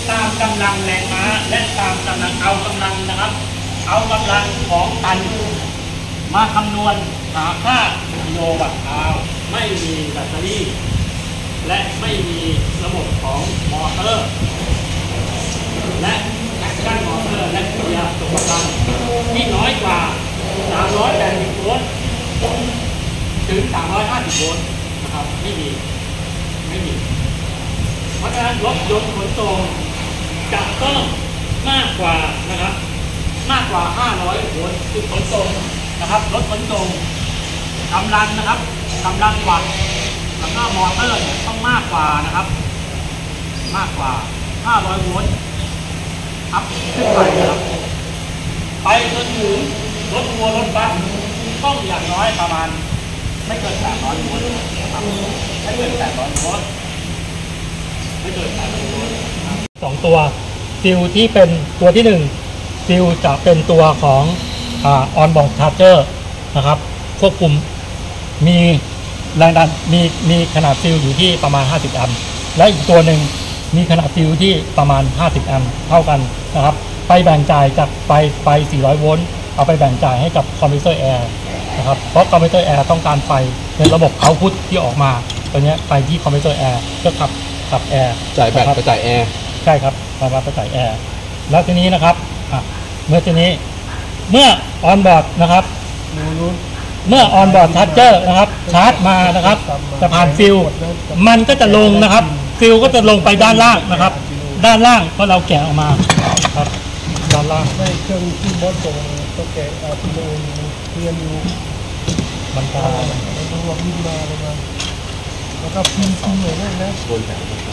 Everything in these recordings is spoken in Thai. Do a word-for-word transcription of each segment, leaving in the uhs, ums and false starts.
ตามกำลังแรงม้าและตามกำลังเอากำลังนะครับเอากำลังของตันมาคำนวณหาค่ากิโลวัตต์อาวไม่มีแบตเตอรี่และไม่มีระบบของมอเตอร์และแอคชั่นมอเตอร์และเกียร์ส่งกำลังที่น้อยกว่าสามร้อยแปดสิบโวลต์ถึงสามร้อยห้าสิบโวลต์นะครับไม่มีไม่มีเพราะฉะนั้นรถยนต์ขนส่งจะต้องมากกว่านะครับมากกว่าห้าร้อยโวลต์คือขนส่งนะครับรถขนส่งกำลังนะครับกำลังวัตต์แล้วก็มอเตอร์เนี่ยต้องมากกว่านะครับมากกว่าห้าร้อยโวลต์อัพขึ้นไปนะครับไปจนถึงรถทัวร์รถบัสต้องอย่างน้อยประมาณไม่เกินแปดร้อยโวลต์นะครับไม่เกินแปดร้อยโวลต์ไม่เกินแปดร้อยโวลต์สองตัวฟิวที่เป็นตัวที่หนึ่งฟิวจะเป็นตัวของอ่าออนบอร์ดชาร์เจอร์นะครับควบคุมมีแรงดันมีมีขนาดฟิวอยู่ที่ประมาณห้าสิบแอมป์และอีกตัวหนึ่งมีขนาดฟิวที่ประมาณห้าสิบแอมป์เท่ากันนะครับไปแบ่งจ่ายจากไฟไฟสี่ร้อยโวลต์เอาไปแบ่งจ่ายให้กับคอมเพรสเซอร์แอร์นะครับเพราะคอมเพรสเซอร์แอร์ต้องการไฟในระบบเอาท์พุตที่ออกมาตัวนี้ไปที่คอมเพรสเซอร์แอร์เพื่อขับขับแอร์จ่ายแบตไปจ่ายแอร์ใช่ครับมาไปจ่ายแอร์แล้วทีนี้นะครับเมื่อทีนี้เมื่อออนบอร์ดนะครับเมื่อออนบอร์ดชาร์เจอร์นะครับชาร์จมานะครับจะผ่านฟิวมันก็จะลงนะครับฟิวก็จะลงไปด้านล่างนะครับด้านล่างเพราะเราแกะออกมาครับด้านล่างไม่เครื่องที่บอสส่งตัวแกะที่โดนเรียนอยู่มันตามันรวมขึ้นมาเลยนะแล้วก็พิมพ์พิมพ์เลยนะโดนแสงครับ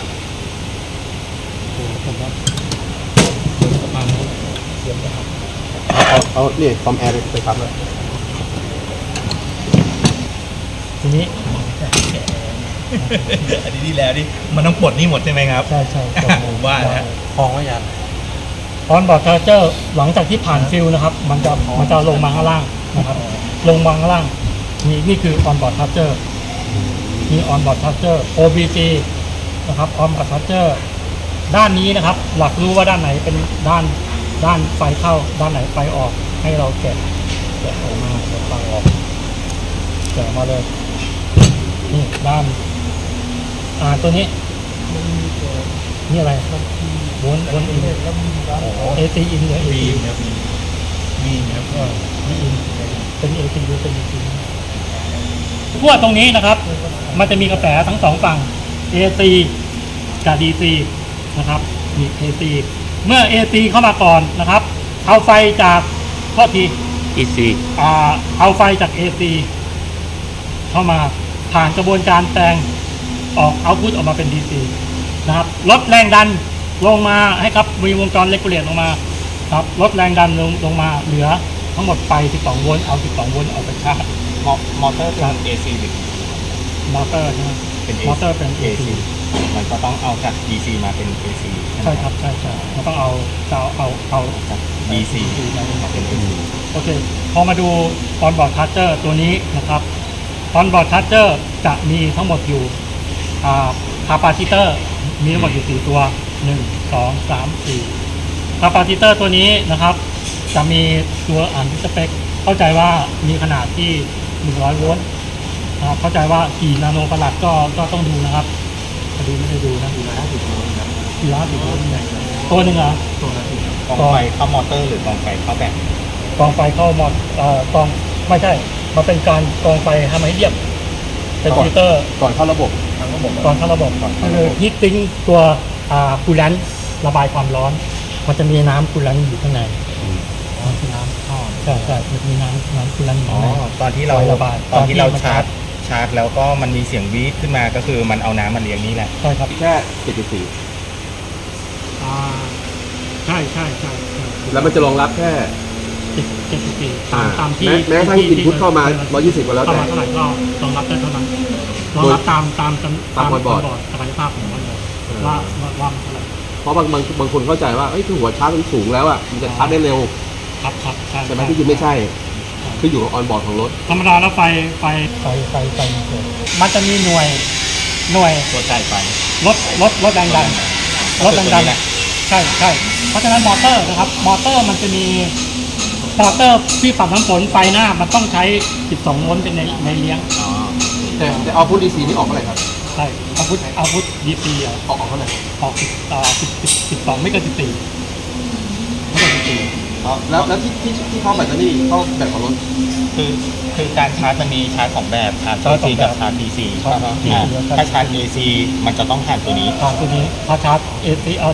ผมว่าประมาณนี้เสียงจะหักเอาเอาเนี่ยคอมแอร์ไปครับเลยทีนี้อันนี้ดีแล้วดิมันต้องปลดนี่หมดใช่ไหมครับใช่ใช่ผมว่านะคลองไว้ยันออนบอร์ดชาร์เจอร์หลังจากที่ผ่านฟิวนะครับมันจะมันจะลงมาข้างล่างนะครับลงมาข้างล่างนี่นี่คือออนบอร์ดชาร์เจอร์มีออนบอร์ดชาร์เจอร์ โอ บี ซี นะครับออนบอร์ดชาร์เจอร์ด้านนี้นะครับหลักรู้ว่าด้านไหนเป็นด้านด้านไฟเข้าด้านไหนไฟออกให้เราแกะแกะออกมาแกะฟังออกแกะมาเลยนี่ด้านอ่าตัวนี้นี่อะไรวนวนอินเอซีอินเนี่ยเอซีครับมีครับก็มีอินเป็นเอซีหรือเป็นเอซีขั้วตรงนี้นะครับมันจะมีกระแสทั้งสองฝั่ง เอ ซี กับ ดี ซี นะครับมี เอ ซี เมื่อ เอ ซี เข้ามาก่อนนะครับเอาไฟจากข้อทีอี ซีอ่าเอาไฟจาก เอ ซี เข้ามาผ่านกระบวนการแปลงออกเอาพุทออกมาเป็น ดี ซี นะครับลดแรงดันลงมาให้ครับมีวงจรเลกูเลตลงมาครับลดแรงดันลงลงมาเหลือทั้งหมดไปสิบสองโวลต์เอาสิบสองโวลต์ออกไปชาร์จมอเตอร์เป็น เอ ซี หรือมอเตอร์ใช่ไหมเป็นมอเตอร์เป็น เอ ซีมันก็ต้องเอาจาก ดี ซี มาเป็น เอ ซีใช่ครับใช่ใช่มันต้องเอาจะเอาเอาจาก ดี ซี มาเป็น เอ ซีโอเคพอมาดูออนบอร์ดชาร์เจอร์ตัวนี้นะครับออนบอร์ดชาร์เจอร์จะมีทั้งหมดอยู่อ่าคาปาซิเตอร์มีทั้งหมดอยู่สี่ตัวหนึ่ง สอง สาม สี่คาปาซิเตอร์ตัวนี้นะครับจะมีตัวอ่านที่สเปคเข้าใจว่ามีขนาดที่หนึ่งร้อยโวลต์นะครับเข้าใจว่ากี่นาโนฟาราดก็ก็ต้องดูนะครับดูไม่ได้ดูนะดูแล้วดูแล้วดูแล้วดูแล้วตัวหนึ่งเหรอตัวละกองไฟเข้ามอเตอร์หรือกองไฟเข้าแบตกองไฟเข้ามอเอ่อกองไม่ใช่มันเป็นการกองไฟทำให้เรียบเป็นฟิลเตอร์ก่อนเข้าระบบก่อนเข้าระบบคือฮีตติ้งตัวอ่าคูลแลนต์ระบายความร้อนมันจะมีน้ำคูลแลนต์อยู่ข้างในมันคือน้ำท่อใช่ใช่มันมีน้ำน้ำคูลแลนต์อยู่ข้างในตอนที่เราระบายตอนที่เราชาร์จชาร์จแล้วก็มันมีเสียงวีดขึ้นมาก็คือมันเอาน้ำมาเลี้ยงนี่แหละใช่ครับแค่เจ็ดจุดสี่อ่าใช่ใช่ใช่แล้วมันจะรองรับแค่เจ็ดจุดสี่ตามที่แม้ถ้าอินพุตเข้ามาร้อยยี่สิบก็แล้วแต่เท่าไหร่ก็รองรับได้เท่านั้นรองรับตามตามตามบอร์ดศักยภาพของมันว่าว่าเท่าไหร่เพราะบางบางบางคนเข้าใจว่าเอ้ยหัวชาร์จมันสูงแล้วอ่ะมันจะชาร์จได้เร็วครับครับใช่ไหมที่จริงไม่ใช่คืออยู่กับออนบอร์ดของรถธรรมดาแล้วไฟไฟไฟไฟไฟมันจะมีหน่วยหน่วยตัวจ่ายไฟลดลดลดแรงดันลดแรงดันใช่ใช่เพราะฉะนั้นมอเตอร์นะครับมอเตอร์มันจะมีมอเตอร์ที่ปรับน้ำฝนไฟหน้ามันต้องใช้สิบสองโวลต์เป็นในในเลี้ยงแต่แต่เอาพุทดีซีนี่ออกเท่าไหร่ครับใช่อาวุธอาวุธดีซีอ่ะออกออกเท่าไหร่ออกสิบอ่าสิบสิบสิบสองไม่เกินสิบสี่ไม่เกินสิบสี่อ๋อแล้วแล้วที่ที่ที่เข้าแบตเตอรี่เข้าแบตของรถคือคือการชาร์จมันมีชาร์จสองแบบชาร์จ เอ ซี กับชาร์จ ดี ซีครับอ่าถ้าชาร์จ เอ ซี มันจะต้องผ่านตัวนี้ทางตัวนี้พาชาร์จเอซีเอา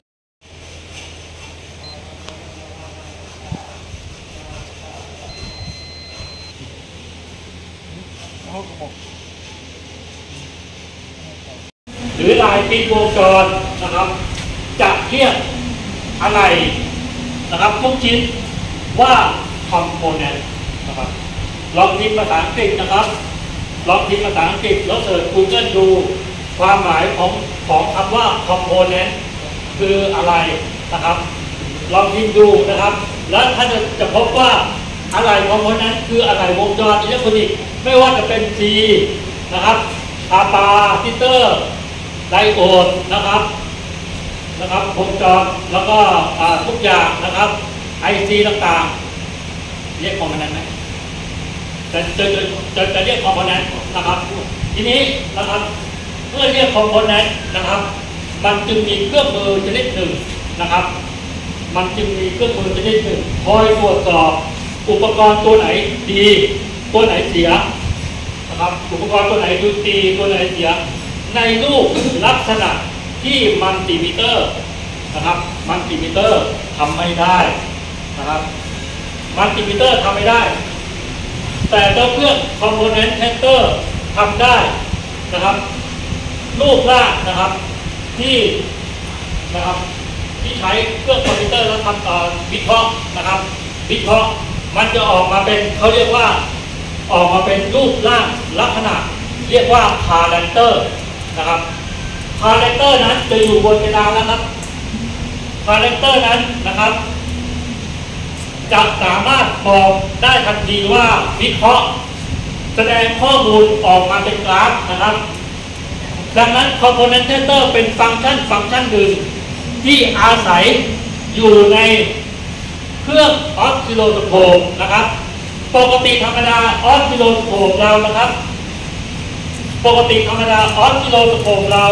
หรือลายปิดวงจรนะครับจะเรียกอะไรนะครับทุกชิ้นว่า component นะครับลองพิมพ์ภาษาอังกฤษนะครับลองพิมพ์ภาษาอังกฤษแล้วเสิร์ช Google ดูความหมายของของคำว่า component คืออะไรนะครับลองพิมพ์ดูนะครับแล้วท่านจะจะพบว่าอะไร component คืออะไรวงจรอิเล็กทรอนิกส์ไม่ว่าจะเป็น C นะครับคาปาซิเตอร์ไดโอดนะครับนะครับวงจรแล้วก็ทุกอย่างนะครับ ไอ ซี ต่างๆเรียกคอมโพเนนต์ไหมจะจะจะจะจะเรียกคอมโพเนนต์นะครับทีนี้นะครับเมื่อเรียกคอมโพเนนต์นะครับมันจึงมีเครื่องมือชนิดหนึ่งนะครับมันจึงมีเครื่องมือชนิดหนึ่งคอยตรวจสอบอุปกรณ์ตัวไหนดีตัวไหนเสียนะครับอุปกรณ์ตัวไหนดูดีตัวไหนเสียในรูปลักษณะที่มัลติมิเตอร์นะครับมัลติมิเตอร์ทำไม่ได้นะครับมัลติมิเตอร์ทำไม่ได้แต่เจ้าเครื่องคอมโพเนนต์เทสเตอร์ทำได้นะครับรูปร่างนะครับที่นะครับที่ใช้เครื่องคอมพิวเตอร์แล้วทำต่อวิเคราะห์นะครับวิเคราะห์มันจะออกมาเป็นเขาเรียกว่าออกมาเป็นรูปร่างลักษณะเรียกว่าพารามิเตอร์นะครับพารามิเตอร์นั้นจะอยู่บนเพดานแล้วครับพารามิเตอร์นั้นนะครับจะสามารถบอกได้ทันทีว่าวิเคราะห์แสดงข้อมูลออกมาเป็นกราฟนะครับดังนั้น Component Tester เป็นฟังก์ชันฟังก์ชันหนึ่งที่อาศัยอยู่ในเครื่องออสซิโลสโคปนะครับปกติธรรมดาออสซิโลสโคปเรานะครับปกติธรรมดาออสซิโลสโคปเรา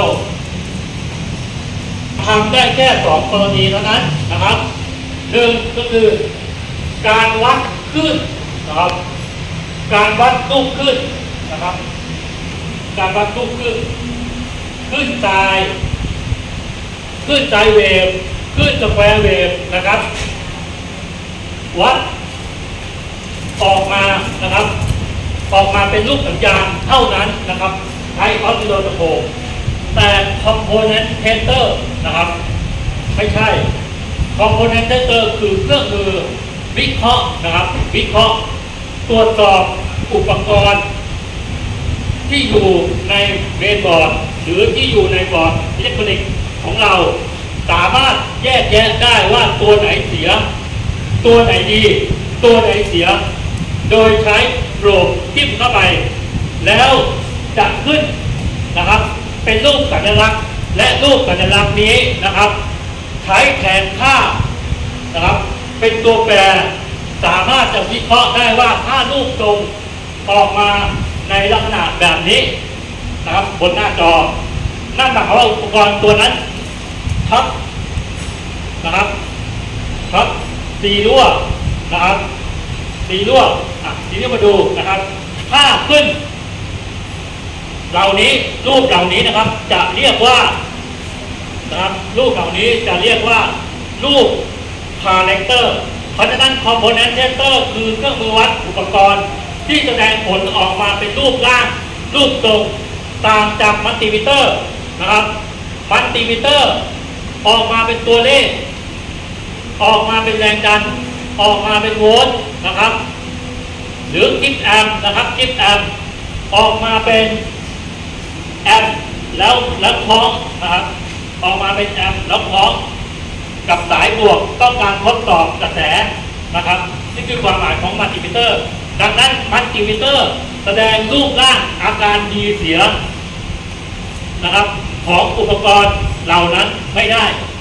ทำได้แค่สองกรณีเท่านั้นนะครับหนึ่งก็คือการวัดคลื่นนะครับการวัดลูกคลื่นนะครับการวัดลูกคลื่นคลื่นไซน์คลื่นไซน์เวฟคลื่นสแควร์เวฟนะครับวัดออกมานะครับออกมาเป็นรูปสัญญาณเท่านั้นนะครับใช้ออสซิโลสโคปแต่คอมโพเนนต์เทสเตอร์นะครับไม่ใช่คอมโพเนนต์เทสเตอร์คือเครื่องมือวิเคราะห์นะครับวิเคราะห์ตรวจสอบอุปกรณ์ที่อยู่ในเมนบอร์ดหรือที่อยู่ในบอร์ดอิเล็กทรอนิกส์ของเราสามารถแยกแยะได้ว่าตัวไหนเสียตัวไหนดีตัวไหนเสียโดยใช้โปรบจิ้มเข้าไปแล้วจะขึ้นนะครับเป็นรูปสัญลักษณ์และรูปสัญลักษณ์นี้นะครับใช้แทนค่านะครับเป็นตัวแปรสามารถจะวิเคราะห์ได้ว่าถ้ารูปทรงออกมาในลักษณะแบบนี้นะครับบนหน้าจอนั่นหมายความว่าอุปกรณ์ตัวนั้นทับนะครับทับสีรั่วนะครับสีรั่วอ่ะทีนี้มาดูนะครับถ้าขึ้นเหล่านี้รูปเหล่านี้นะครับจะเรียกว่านะครับรูปเหล่านี้จะเรียกว่ารูปพารามิเตอร์เพราะฉะนั้น Component Tester คือเครื่องมือวัดอุปกรณ์ที่แสดงผลออกมาเป็นรูปร่างรูปทรงต่างจากมัลติมิเตอร์นะครับมัลติมิเตอร์ออกมาเป็นตัวเลขออกมาเป็นแรงดันออกมาเป็นโวลต์นะครับหรือกิฟต์แอมป์นะครับกิฟต์แอมป์ออกมาเป็นแอมป์แล้วแล้วคล้องนะครับออกมาเป็นแอมป์แล้วคล้องกับสายบวกต้องการทดสอบกระแสนะครับนี่คือความหมายของมัลติมิเตอร์ดังนั้นมัลติมิเตอร์แสดงรูปร่างอาการดีเสียนะครับของอุปกรณ์เหล่านั้นไม่ได้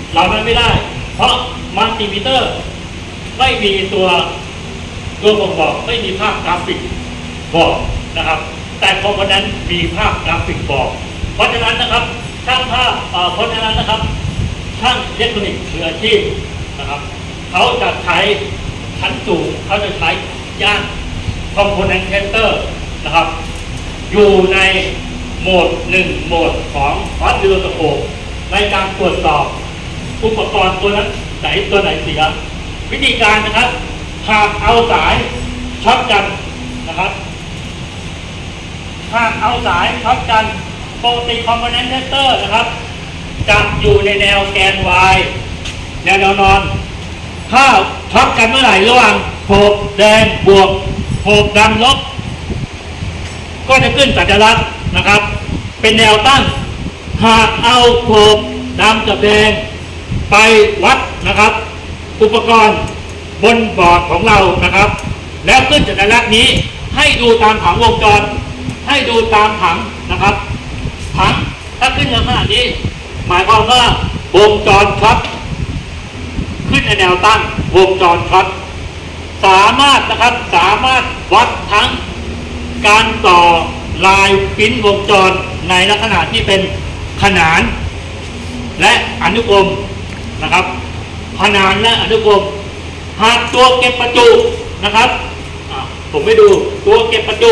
เหล่านั้นไม่ได้ เพราะมัลติมิเตอร์ไม่มีตัวตัวบ่งบอกไม่มีภาพกราฟิกบอกนะครับ แต่คอมโพเนนต์มีภาพกราฟิกบอก เพราะฉะนั้นนะครับช่างภาพเอ่อเพราะฉะนั้นนะครับช่างอิเล็กทรอนิกส์มืออาชีพนะครับเขาจะใช้ชั้นสูงเขาจะใช้ย่านคอมโพเนนต์เทสเตอร์นะครับอยู่ในโหมดหนึ่งโหมดของออสซิลโลสโคปในการตรวจสอบอุปกรณ์ตัวนั้นไหนตัวไหนเสียวิธีการนะครับหากเอาสายช็อตกันนะครับหากเอาสายช็อตกันปกติคอมโพเนนต์เทสเตอร์นะครับจะอยู่ในแนวแกน Y แนวแนวนอนถ้าช็อตกันเมื่อไหร่ระหว่างโผบแดงบวกโผบดำลบก็จะขึ้นสัญลักษณ์นะครับเป็นแนวตั้งหากเอาโผบดำกับแดงไปวัดนะครับอุปกรณ์บนบอร์ดของเรานะครับแล้วขึ้นสัญลักษณ์นี้ให้ดูตามผังวงจรให้ดูตามผังนะครับผังถ้าขึ้นลักษณะนี้หมายความว่าวงจรช็อตขึ้นในแนวตั้งวงจรช็อตสามารถนะครับสามารถวัดทั้งการต่อลายปิ้นวงจรในลักษณะที่เป็นขนานและอนุกรมนะครับขนานและอนุกรมหากตัวเก็บประจุนะครับผมไม่ดูตัวเก็บประจุ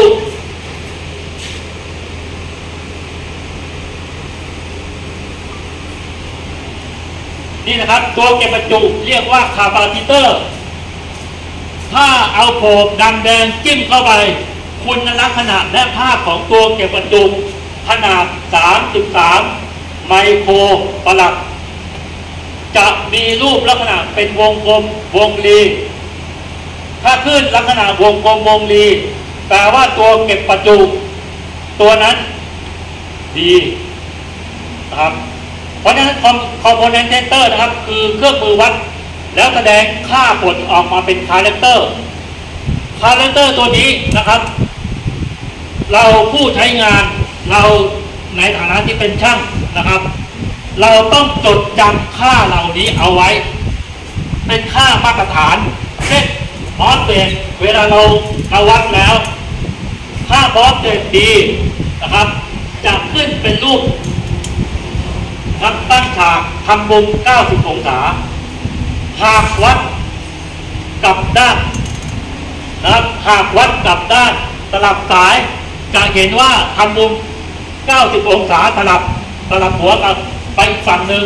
นี่นะครับตัวเก็บประจุเรียกว่าคาปาซิเตอร์ถ้าเอาโผบดำแดงจิ้มเข้าไปคุณลักษณะและภาพของตัวเก็บประจุขนาด สามจุดสาม ไมโครประหลัดจะมีรูปลักษณะเป็นวงกลมวงรีถ้าขึ้นลักษณะวงกลมวงรีแปลว่าตัวเก็บประจุตัวนั้นดีนะครับเพราะฉะนั้นคอมโพเนนต์เทสเตอร์นะครับคือเครื่องมือวัดแล้วแสดงค่าผลออกมาเป็นคาแรคเตอร์คาแรคเตอร์ตัวนี้นะครับเราผู้ใช้งานเราในฐานะที่เป็นช่างนะครับเราต้องจดจำค่าเหล่านี้เอาไว้เป็นค่ามาตรฐานเช่นมอสเฟสเวลาเราเราวัดแล้วค่ามอสเฟสดีนะครับจะขึ้นเป็นรูปนับตั้งฉากทำมุมเก้าสิบองศาหากวัดกลับด้านนะครับหากวัดกลับด้านสลับสายจะเห็นว่าทำมุมเก้าสิบองศาสลับสลับหัวกับไปอีกฝั่งหนึ่ง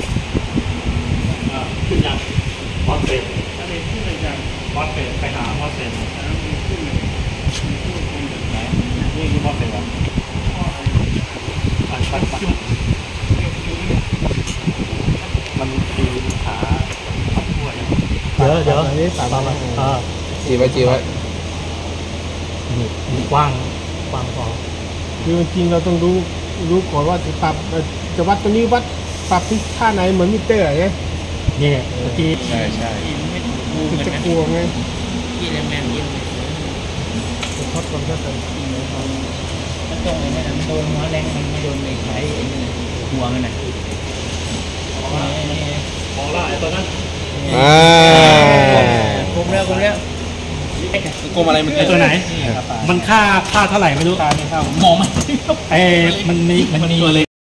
ขึ้นยังมอสเฟสอะไรขึ้นยังมอสเฟสไปหามอสเฟสนี่คือมอสเฟสเหรอมันตีขาขับทั่วเดี๋ยวเดี๋ยวนี้สามมาอ่าจีไว้จีไว้มีกว้างกว้างพอคือจริงเราต้องรู้รู้ก่อนว่าจะปรับจะวัดตัวนี้วัดปรับที่ท่าไหนเหมือนมิเตอร์ไงนี่เมื่อกี้ใช่ใช่จะกลัวไงยี่แรงแรงยี่จะทดความเข้าใจมันตรงไอ้นั่นมันโดนหัวแรงมันไม่โดนไอ้ไอ้หัวมันน่ะมองละไอ้ตัวนั้นอ่าคุมแล้วคุมแล้วกลมอะไรมันไอ้ตัวไหน มันค่าค่าเท่าไหร่ไม่รู้มองมันไอ้มันมีมันมี